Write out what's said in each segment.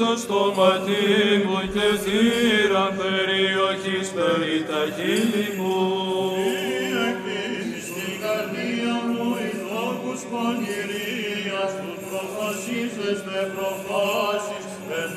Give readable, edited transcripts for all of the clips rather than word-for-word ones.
το στόματι μου και θύρα περιοχής περί τα χείλη μου. Εκπίνεις την καρδία μου εις λόγους πονηρίας, τους προφασίζεστε προφάσεις εν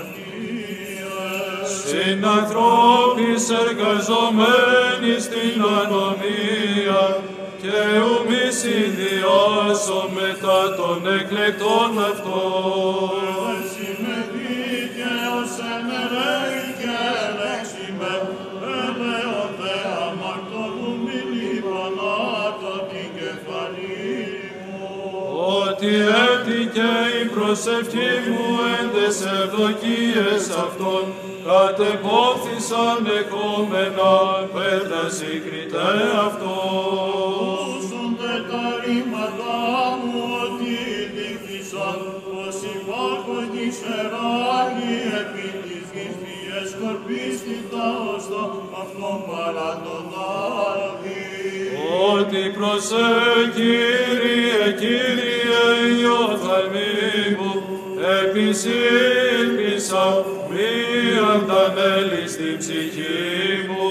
αμαρτίες. Συνανθρώπης εργαζομένοι στην ανομία, και ουμή συνδυάσω μετά των εκλεκτών αυτών. Εσύ με δίκαιος ενερέει και ελέξει με, ελέονται αμαρτωλού μη λιπανάτω την κεφαλή μου. Ότι έτυχε η προσευχή μου εν τες ευδοκίες αυτών, κατεπόθησαν εχόμενα πέτρα σύγκριτε αυτών. Ούσονται τα ρήματά μου ότι δείχθησαν, πως υπάρχον της εράγη επί της γης ποιες σκορπίστη τα ωστό αυτόν παρά τον άδει. Ότι προσέχει, Κύριε, η οφθαλμή μου, επισήλπισα μη αντανέλει στην ψυχή μου.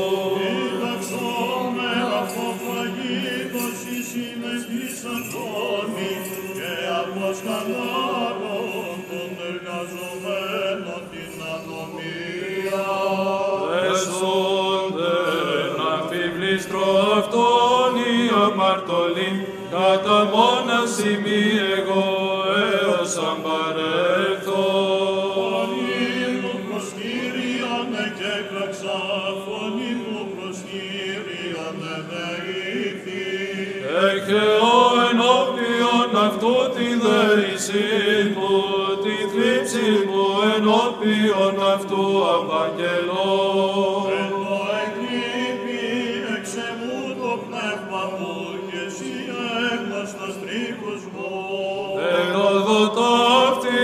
Διδαξόμαι αποφαγήτως η συναισθήσαν φωνή και αποσκανάρων των εργαζομένων την ανομία. Εσόνται να αμφιβλήστρο αυτόν η αμαρτωλή, κατά μόναση μη εγώ έως αν παρέλθω. Φωνή μου προς Κύριον εκέκραξα, φωνή μου προς Κύριον ενεήθη. Έρχεω ενώπιον αυτού τη δέησή μου, τη θλίψη μου ενώπιον αυτού απαγγελώ. Ενώ εκλείπει εξ εμού το πνεύμα μου και εσύ έγνωστος τρίχος μου. Εροδοτά αυτή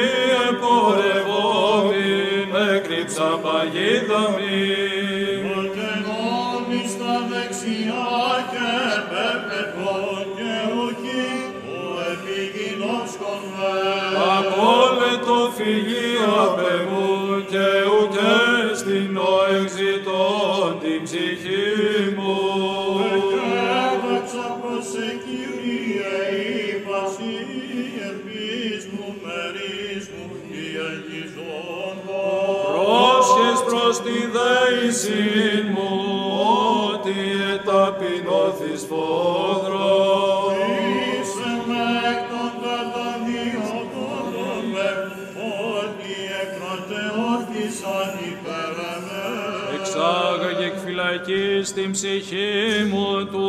επορευόμην, έκρυψα παγίδα μη. Προκαινών εις τα δεξιά και επέπετο και ουκί ο επιγεινός κονβέ. Απόλετο φυγή απεμού και ουκέ στην οεξητών την ψυχή μου. Εκέβαξα προς σε Κύριε ύπαση, ελπίς μου, μερίς μου, η ελκυζόντος. Πρόσχες προς τη δέησιν μου, ότι εταπεινώθης φόδρον. Είσαι με εκ των καταδιωτών με, ότι εκρατεώθησαν υπέρ εμέ. Εξάγαγε εκ φυλακής την ψυχή μου του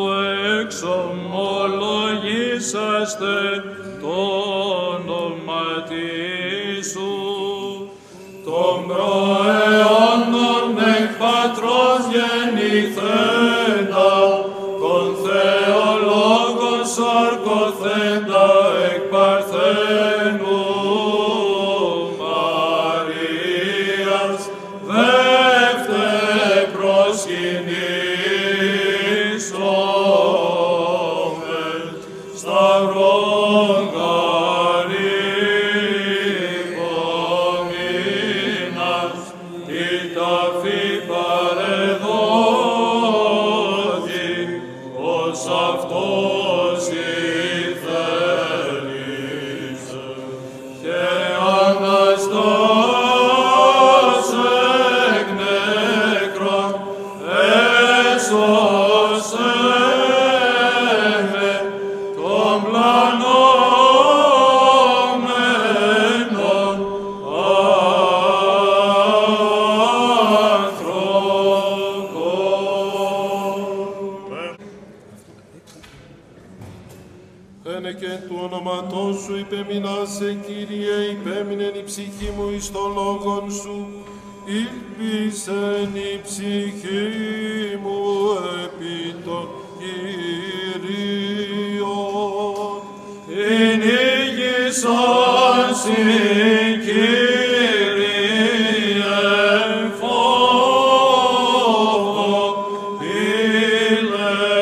εξομολογήσαστε το όνοματί σου. Τον προαιώνων εκ πατρός γεννηθέντα, τον Θεολόγον σαρκωθέντα εκ Παρθένου Μαρίας, δεύτε προσκυνήσομεν σταυρόν γαρυπομείνας, η ταφή παρεδόθη, ως αυτός ηθέλησε, και Αναστάς εκ νεκρών έσωσε με τον πλανώμενον άνθρωπον. Ένε και του ονόματός σου υπεμεινάσε, Κύριε, υπέμεινεν η ψυχή μου εις το λόγον σου, ήλπισεν η ψυχή μου επί των Κυρίων. Ενήγησαν συν Κύριε φόβο, πήλε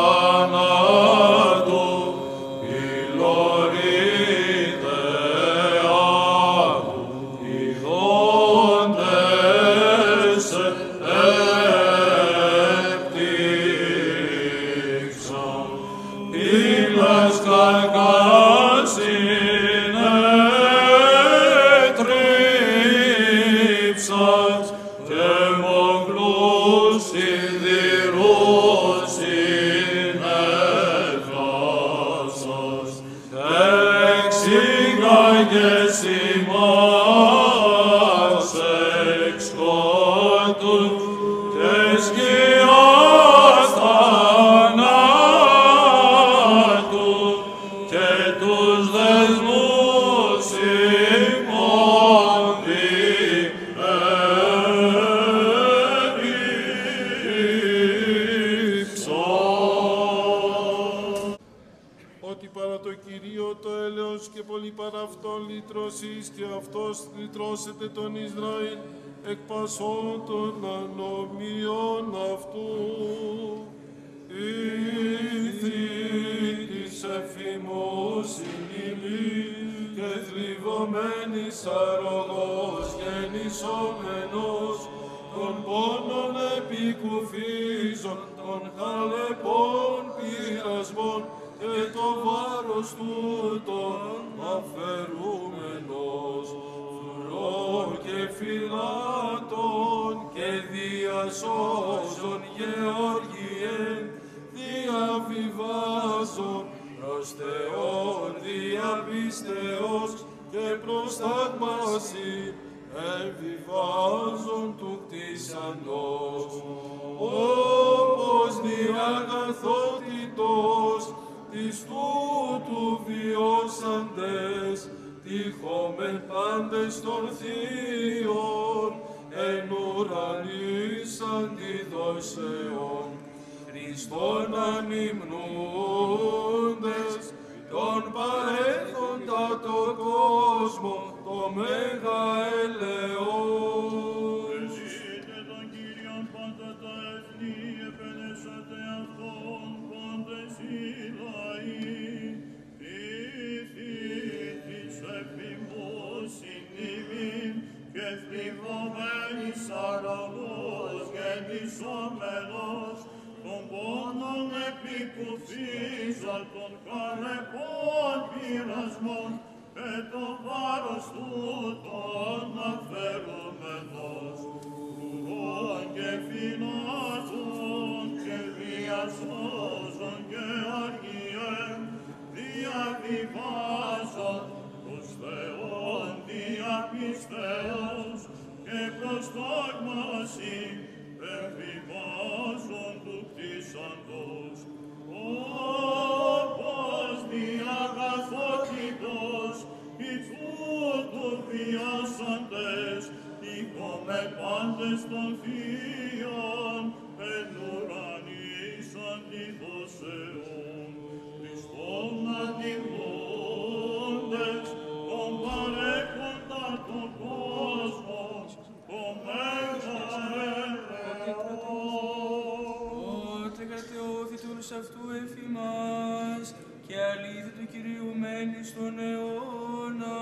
θανάτου, πυλωρείται Άγιες ημάς εξ σκότου και σκιάς θανάτου και τους δεσμούς ημών διέριψον. Ότι παρά το Κυρίο το έλεος και πολύ παρά αυτόν λυτρώσεις και αυτός λυτρώσετε τον Ισραήλ εκ πασών των ανομίων αυτού. Ήθη της εφημός συνημή και θλιβωμένης αρρωγός γεννησόμενος των πόνων επικουφίζων των χαλεπών πειρασμών και το βάρος τούτον αφαιρούμενος φρουρών και φυλάτων και διασώζων Γεωργιέν διαβιβάζων προς Θεόν διαπίστεως και προς θαυμασί εμβιβάζων του κτίσαντος όπως διαγαθότητος της τούτου βιώσαντες τύχομεν πάντες των θείων εν ουρανής αντιδόσεων Χριστόν ανυμνούντες τον παρέχοντα το κόσμο το μέγα ελεόν. Ζήτε τον Κύριον πάντα τα έθνη, επενέσατε αυτόν πάντες οι λαοί. Ήθη της εφημός συνήμην και θλιβωμένης αρρωγός γεννησόμενος των πόνων επικουφίζων των χαλεπών πειρασμών και το βάρος τούτον αφαιρούμενος φρουρών και φυλάτων και διασώζων και αργιέν διαβιβάζων προς Θεόν διαπιστεώς και προς δόγμαση εμβιβάζων του κτίσαντος όπως διαγαθότητος εις τούτου βιώσαντες τύχομεν πάντες των θείων εν ουρανής αντιδόσεων Χριστόν αντιμνούντες τον παρέχοντα τον κόσμο το μέγα Ότε κατεώθητε όλους αυτού εφημάς και αλήθεια του Κυρίου μένει στον αιώνα.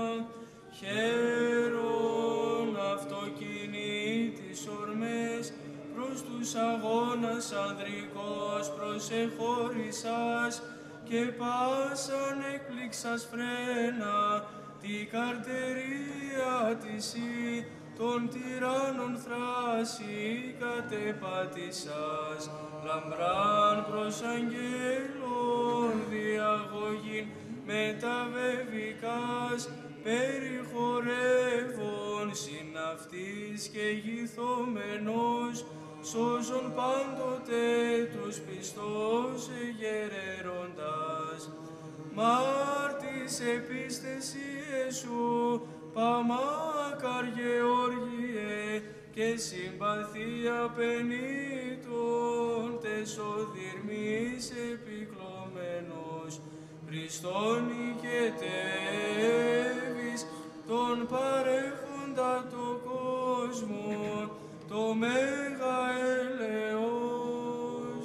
Χαίρον αυτοκινήτης ορμές προς τους αγώνας ανδρικός προσεχώρησας και πάσαν έκπληξας φρένα τη καρτερία της των τυράννων θράση κατεπάτησας, λαμπράν προς αγγέλων διαγωγήν μεταβεβικάς, περιχωρεύων συναυτής και γηθωμένος, σώζον πάντοτε τους πιστός γερερόντας. Μάρτης επίστεσιε σου, Παμάκαρ Γεώργιε, και συμπαθία πενήτων τεσοδυρμής επικλωμένος, Χριστόν οικετεύεις τον παρέχοντα το κόσμο, το μέγα ελεός.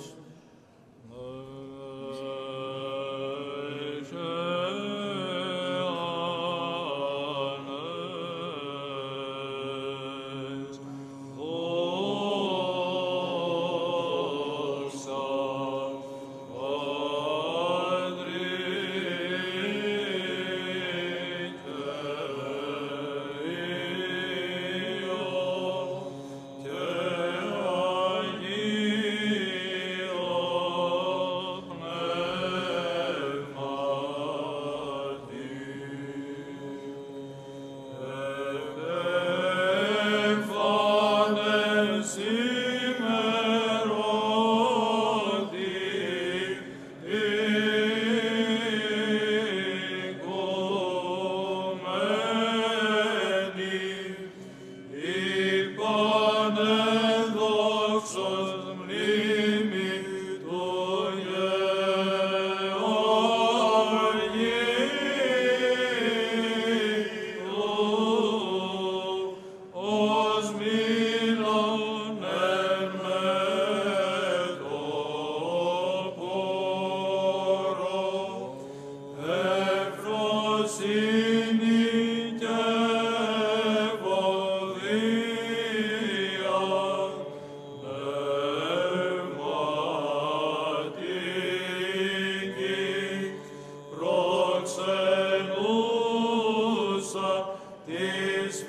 της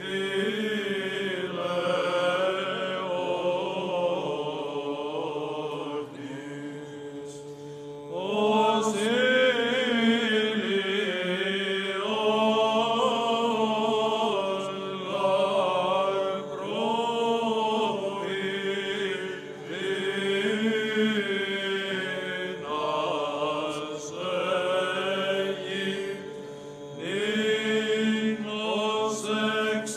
φιλεόρτης. Ως ήλιος λαμπρός Νίνος εξ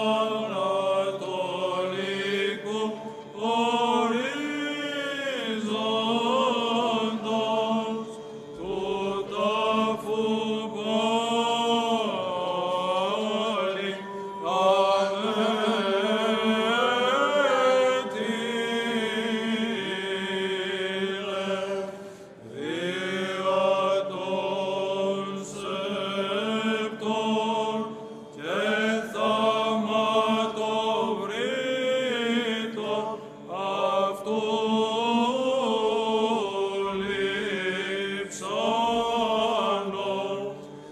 ανατολικού ορίζοντος του τάφου πόλη ανέτειλε δια των σεπτών και θαυματοβρύτων αυτού λείψανον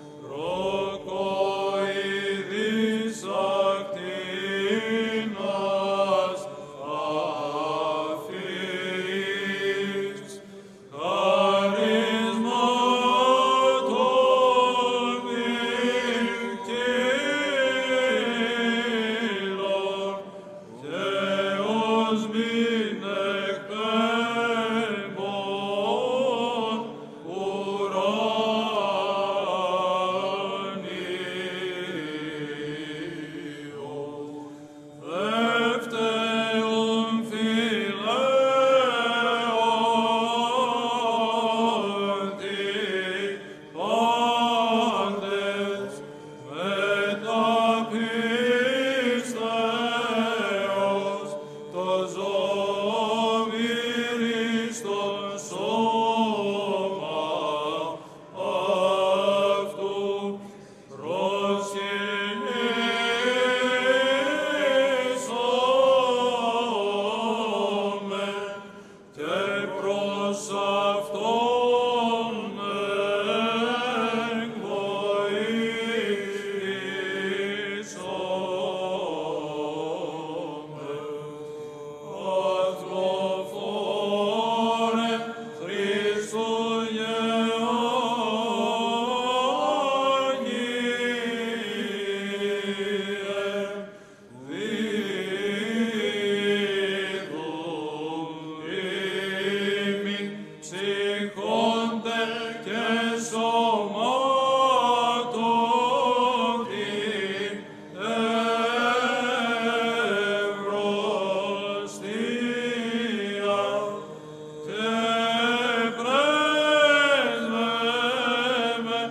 ροκοειδής ακτίνας αφής χαρισμάτων ποικίλων και ως μην εκπέμπων ουρανίων. Ευτέων φιλέοντι πάντες μεταπίστεως το ζωμυριστον σώμα αυτού προσκυνήσαμε και προς αυτόν εκβοήθησαμε. Ατροφόρε Χριστού ψυχόντε και σωμάτων ευρωστία και πρέσβευε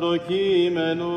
το κείμενο.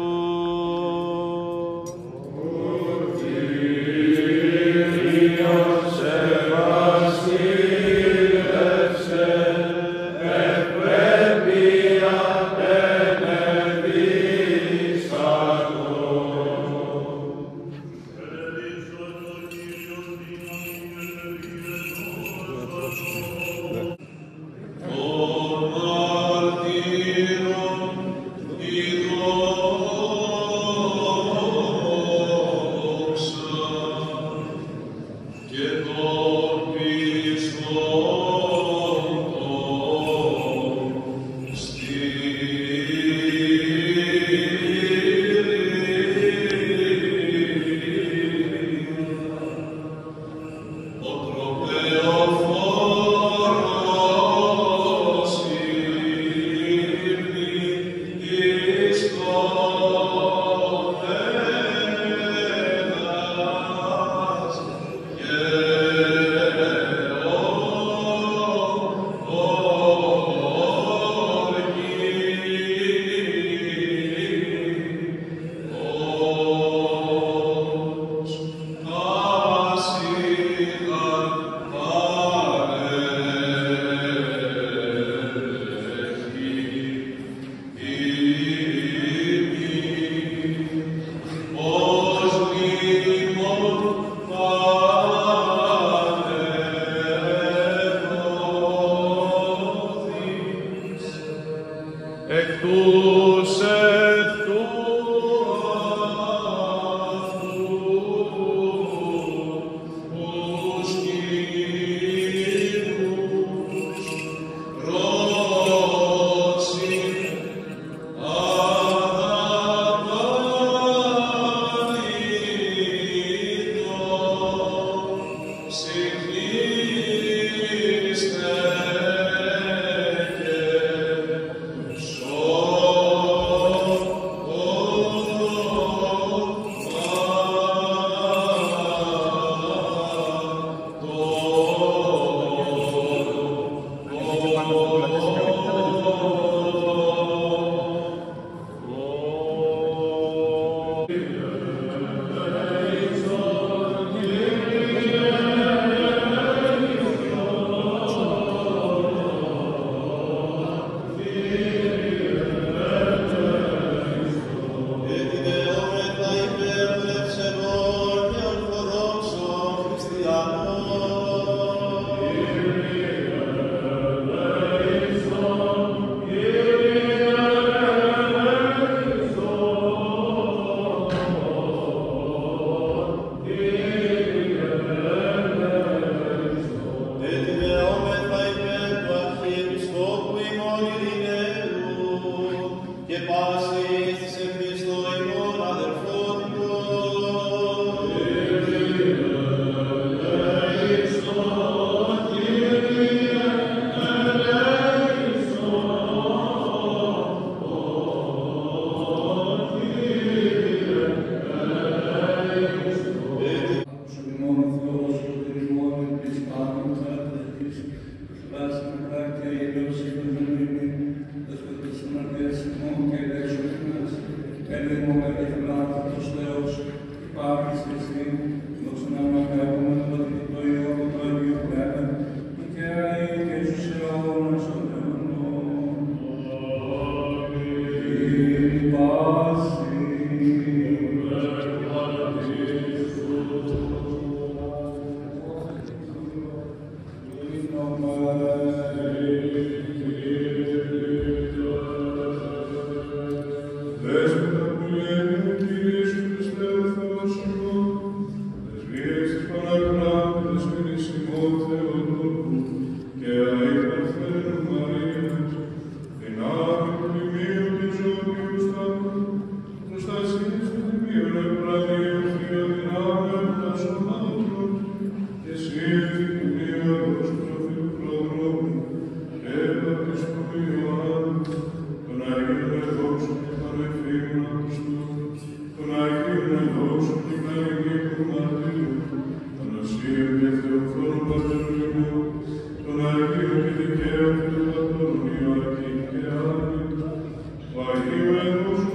Αγίου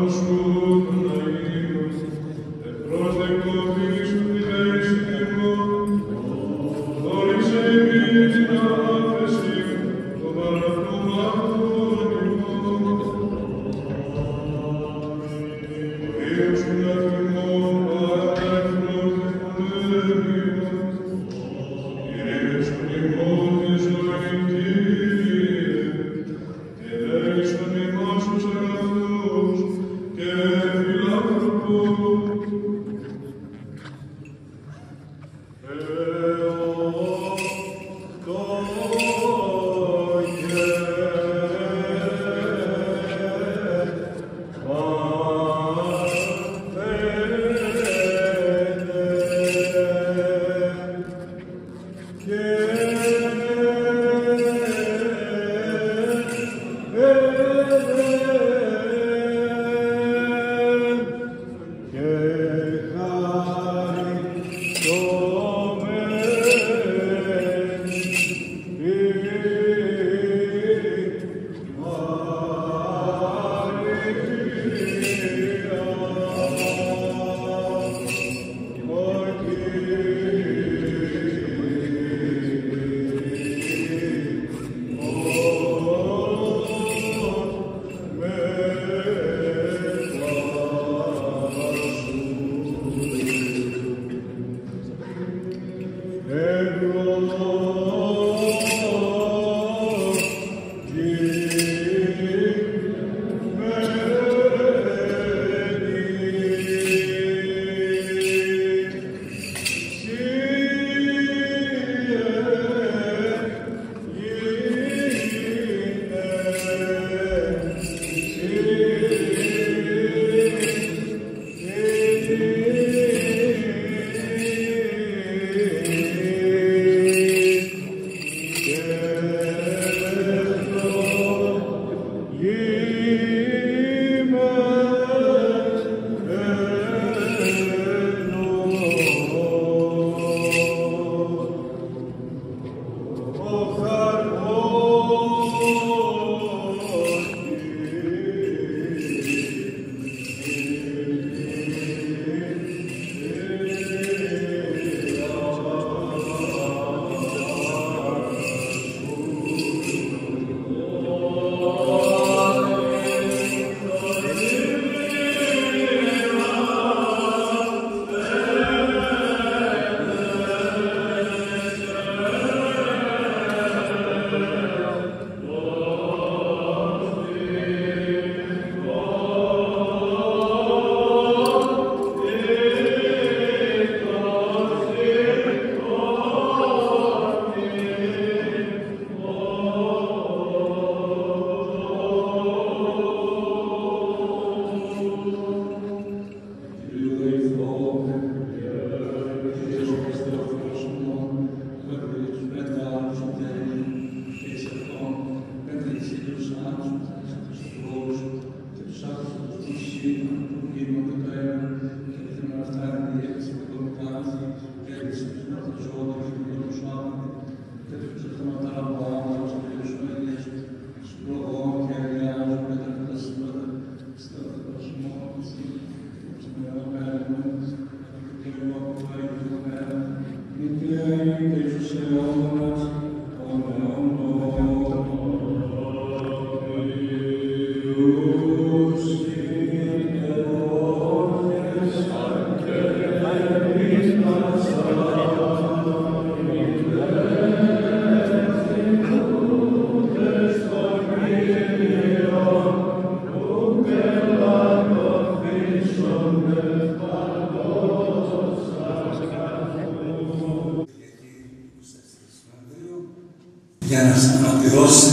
για να αναπληρώσει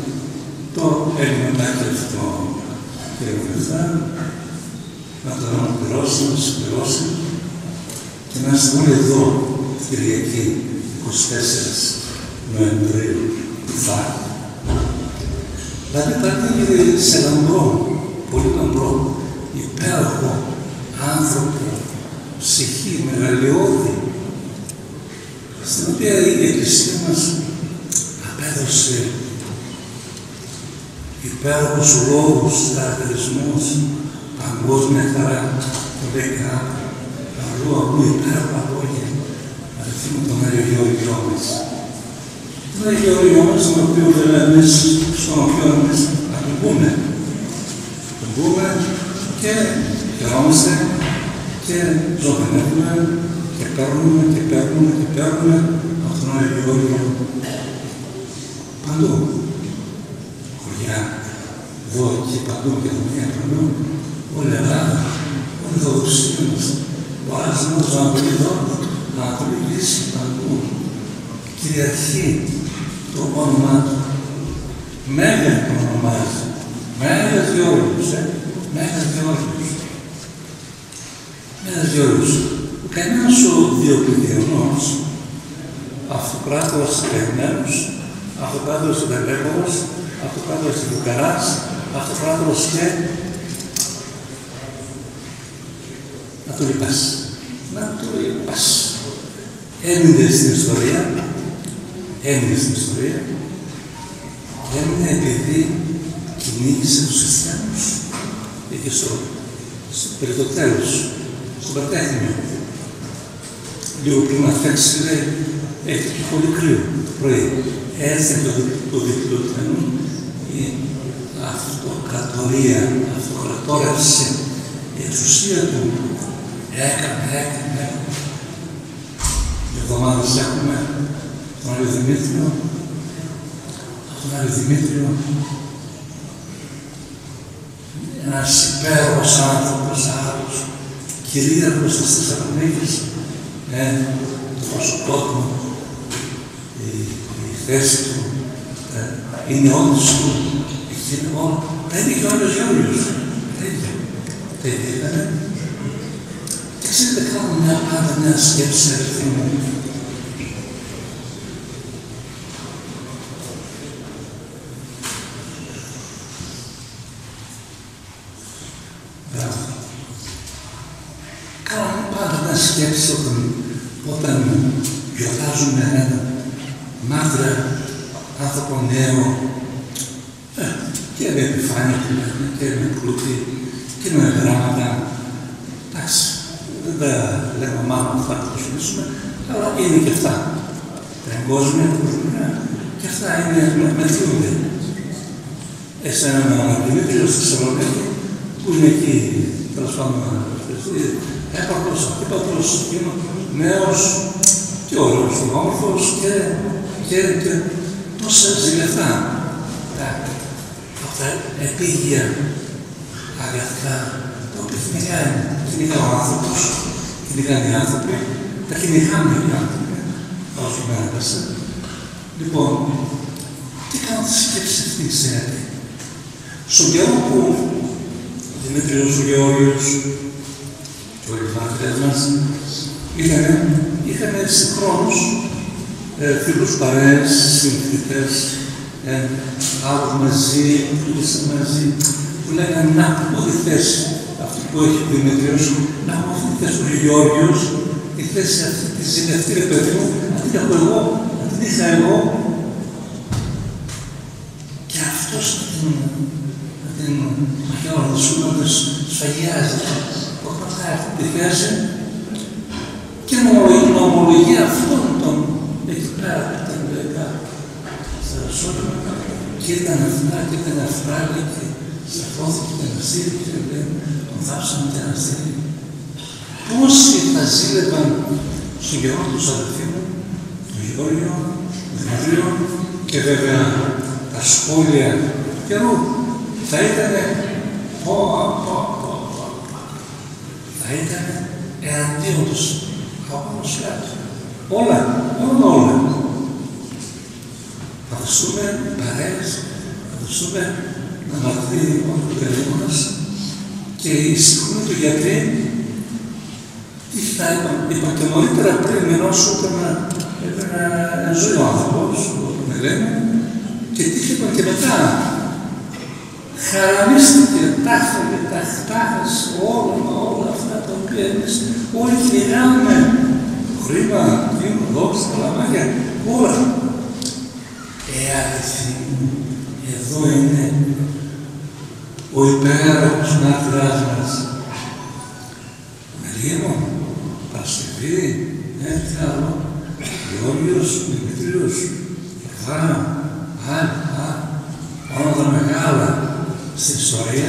το ελληνοτάκευτο και βοηθά, να το αναπληρώσει, να το συμπληρώσει και να είστε όλοι εδώ Κυριακή 24 Νοεμβρίου θα. Δηλαδή κάτι σε λαμπρό, πολύ λαμπρό, υπέροχο άνθρωπο, ψυχή, μεγαλειώδη, στην οποία η Εκκλησία μας απέδωσε υπέροχους λόγους, χαρακτηρισμούς, παγκόσμια χαρά, το λέει κάπου, αλλού υπέροχα λόγια, αριθμούν τον Άγιο Γεώργιό μας. Τον Άγιο Γεώργιό μας, στον οποίο εμείς να τον πούμε. Τον πούμε και χαιρόμαστε και ζωντανεύουμε και παίρνουμε από τον Άγιο Γεώργιο παντού. Χωριά, εδώ και παντού και παντού, όλη η Ελλάδα, όλη η δοξία μας, ο άσμος να βρει εδώ, να ακολουθήσει παντού, κυριαρχεί το όνομά του. Μέγα τον ονομάζει, Μέγας Γεώργιος, Μέγας Γεώργιος. Μέγας Γεώργιος, κανένας ο Διοκλητιανός, αυτοκράτορας καημένος, αυτοκράτορας Τελέγορας, αυτοκράτορας Λουκαράς, αυτοκράτορας και να το λυπάς. Να το λυπάς. Έμεινε στην ιστορία, έμεινε επειδή κυνήγησε τους χριστιανούς. Και περί το τέλος, στο Πατέχνιο. Λίγο πριν να φτιάξει, λέει, έχει και πολύ κρύο το πρωί. Έτσι το δικτυωτένο, η αυτοκρατορία, αυτοκρατόρευση, η εξουσία του έκανε. Εβδομάδες έχουμε τον Άγιο Δημήτριο, ένας υπέροχος άνθρωπος, άλλος, κυρίαρχος της Θεσσαλονίκης, το πρόσωπό του, η θέση του, οι νεότητες του, τα ίδια και ο Άγιος Γεώργιος. Τα ίδια ήταν. Και ξέρετε, κάνω μια πάντα νέα σκέψη, αδερφοί μου. Κάνω πάντα μια σκέψη όταν γιορτάζουμε έναν μάρτυρα άνθρωπο νέο και με επιφάνεια και με πλούτη και με γράμματα. Εντάξει, δεν τα λέμε μάλλον αυτά που θα προσφυλίσουμε, αλλά είναι και αυτά. Τα εγκόσμια, και αυτά είναι μετριούνται. Σε έναν Δημήτριο στη Θεσσαλονίκη, που είναι εκεί, τέλος πάντων, έπαρχος, αντίπατος, νέος και ωραίος, όμορφος και τόσα ζηλευτά. Αυτά επίγεια αγαθά, τα οποία κυνηγά ο άνθρωπος, κυνηγάνε οι άνθρωποι, τα κυνηγάνε οι άνθρωποι, όσο με έπασε. Λοιπόν, τι κάνω τη σκέψη αυτή, ξέρετε. Στον καιρό που ο Δημήτριος ο Γεώργιος και όλοι οι μάρτυρες μας είχαμε συγχρόνους φίλους παρέες, συμφιλητές, άλλους μαζί, πουλήσαν μαζί, που λέγανε να πω τη θέση αυτή που έχει ο Δημήτριος, να πω αυτή τη θέση του Γεώργιος, τη θέση αυτή τη ζηλευτή, ρε παιδί μου, να την έχω εγώ, να την είχα εγώ. Και αυτός να την μαχαιώνοντας, σφαγιάζεται, όταν θα έρθει τη θέση και να ομολογεί αυτόν τον εκεί πέρα, την λεγά, στα σώματα, και ήταν αυτά, και σταθώθηκε και αναστήθηκε, και τον θάψανε και αναστήθηκε. Πόσοι θα ζήλευαν στον καιρό τους αδελφοί μου, τον Γεώργιο, τον Δημήτριο, και βέβαια τα σχόλια του καιρού θα ήταν θα ήταν εναντίον τους από κάτω. Όλα. Θα δοστούμε παρέες, θα δοστούμε να μαθαίνει μόνο το παιδί μας και οι συγχρόνοι του γιατροί τι θα είπαν και νωρίτερα πριν μηνώσουν έπαιρνε ζωή ο άνθρωπος, τον Ελένη, και τι είπαν και μετά. Χαραμίστηκε, τάχασε όλα αυτά τα οποία εμείς όλοι κυνηγάμε. Χρήμα, δίνω, δόξα, καλαμάκια, όλα. Αδελφοί μου, εδώ είναι ο υπέροχος μάρτυρας μας, Αγίεμον, Παρασκευή, τι άλλο, Γεώργιος, Δημητρίος, ονόματα μεγάλα στην ιστορία,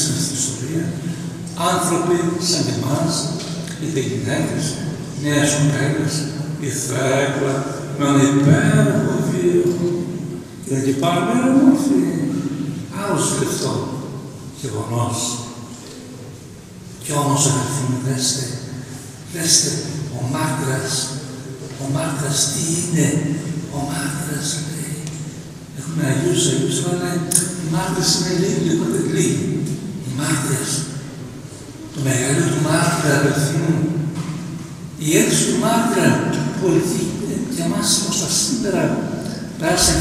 άνθρωποι σαν και εμάς, είτε γυναίκες, νέες κοπέλες, η Θρέκλα, με ένα υπέροχο βίο, και εκεί πάλι μια όμορφη, άλλο σκεφτό γεγονός. Κι όμως, αδελφοί μου, δέστε, ο μάρτυρας τι είναι, ο μάρτυρας λέει, έχουμε Αγίους, λένε, οι μάρτυρες είναι λίγοι, οι μάρτυρες. Το μεγαλείο του μάρτυρα, αδελφοί μου, η αίτηση του μάρτυρα πολιτική για εμάς ως τα σήμερα πέρασαν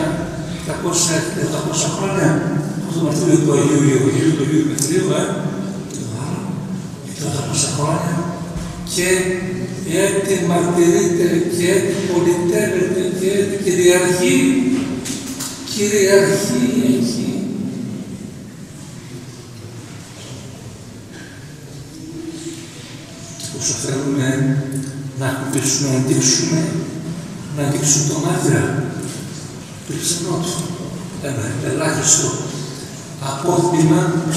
1800 χρόνια από το μαρτύριο του Αγίου Γεωργίου, του Αγίου Πετρίου, και 800 χρόνια και έτσι μαρτυρείται και έτσι πολιτεύεται και έτσι κυριαρχεί εκεί. Όσο θέλουμε να ακουμπήσουμε, να δείξουμε το μάρτυρα του Χριστιανότου, ένα ελάχιστο απόθυμα, να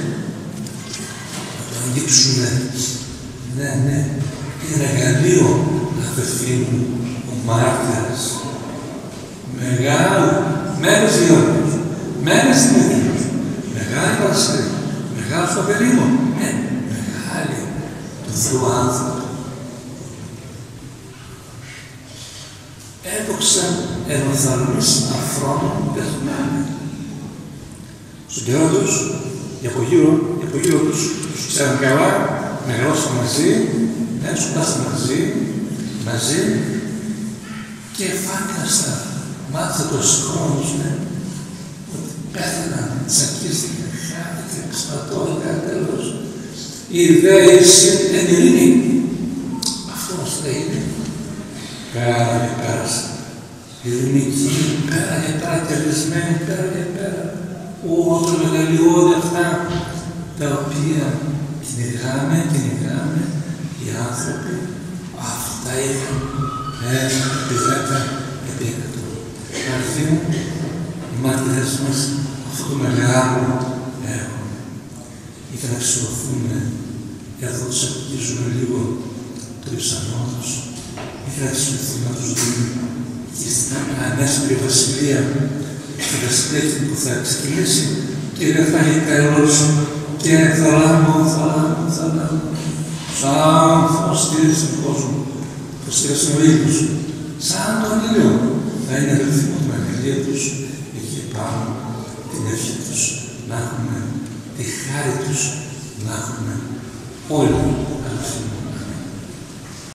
το αγγίξουμε. Ναι, είναι εργαλείο, αδελφοί μου, ο μάρτυρας. Μεγάλο, μέρες Γεώργιος, μέρες Δημητρίος, μεγάλη Παρασκευή, μεγάλος Παπερίμων, μεγάλη του Θεού άνθρωπο. Έδωξαν ενωθαλμής αφρόνων πεθμένοι. Στον καιρό τους, οι από γύρω τους ξέραν καλά, μεγαλώσαν μαζί, σκουτάσαν μαζί και φάνηκαν μάτια των χρόνους, ότι πέθαναν, τσακίστηκαν, χάθηκαν, ξαπατώθηκαν, τέλος. Η ιδέα είναι ειρήνη. Αυτό μας λέει είναι. Πέρα και πέρασε. Ειρηνική, πέρα και πέρα, κερδισμένη, πέρα και πέρα. Όσο μεγαλειώδη αυτά, τα οποία κυνηγάμε οι άνθρωποι, αυτά είχαν επί 10, επί 100. Αδελφοί μου, οι μάρτυρες μας, αυτό το μεγάλο έργο, ήθελα να ξυλωθούμε, εδώ τους αγγίζουμε λίγο το υσανόδος, ήθελα να ξυλωθούμε να τους δούμε και στην ανέσπηρη βασιλεία, τη βασιλεία που θα ξεκινήσει και δεν θα έχει τέλος και θα λάμπω, σαν φως στήριζε τον κόσμο, φως στήριζε ο ήλιος, σαν τον ήλιο. Θα είναι αδελφοί μου, τη μεγαλεία τους, εκεί πάνω, την ευχή τους, να έχουμε τη χάρη τους, να έχουμε όλοι